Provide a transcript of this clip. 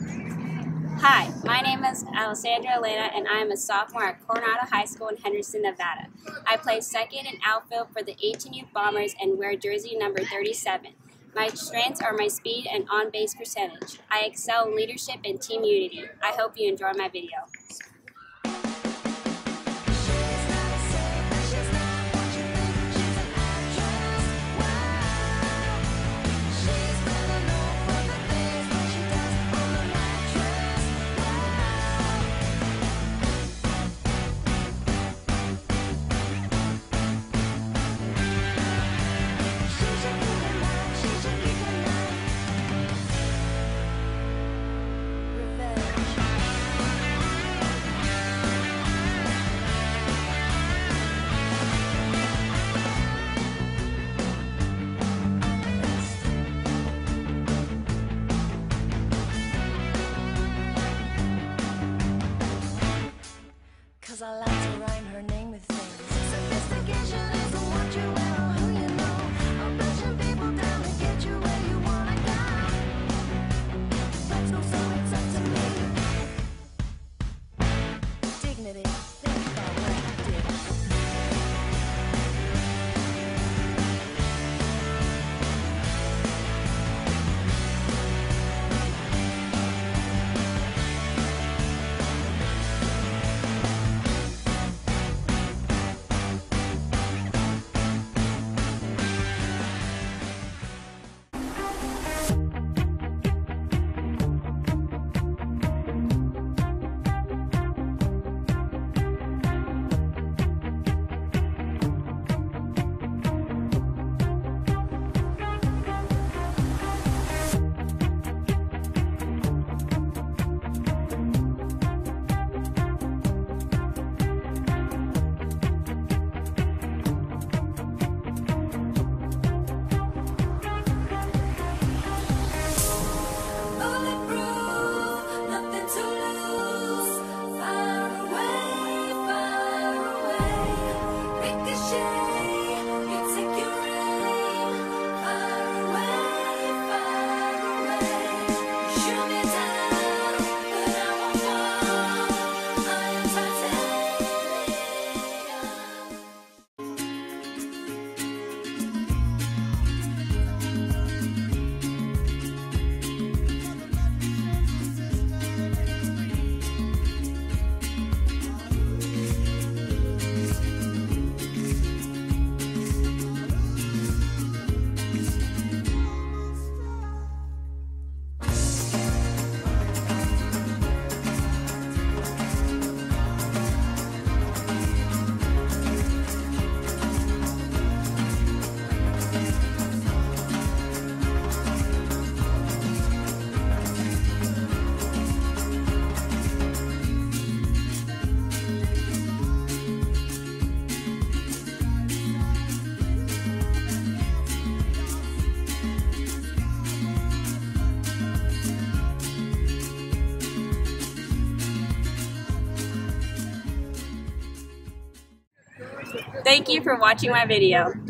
Hi, my name is Alessandra Elena, and I am a sophomore at Coronado High School in Henderson, Nevada. I play second in outfield for the 18U Bombers and wear jersey number 37. My strengths are my speed and on-base percentage. I excel in leadership and team unity. I hope you enjoy my video. I like to rhyme her name with things. Sophistication is what you wear or who you know. I'm pushing people down to get you where you wanna go. Let's go, so it's up to me. Dignity, think about what I did. Thank you for watching my video.